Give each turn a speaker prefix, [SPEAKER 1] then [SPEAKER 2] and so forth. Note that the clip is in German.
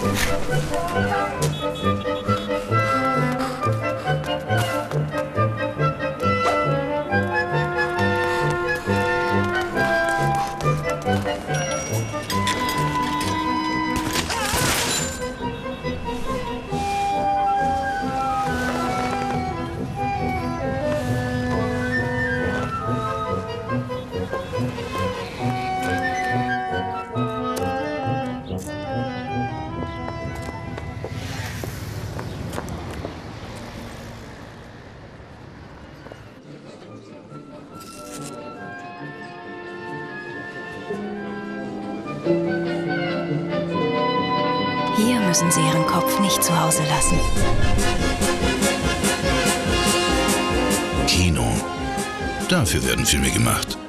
[SPEAKER 1] Hier müssen Sie Ihren Kopf nicht zu Hause lassen.
[SPEAKER 2] Kino. Dafür werden Filme gemacht.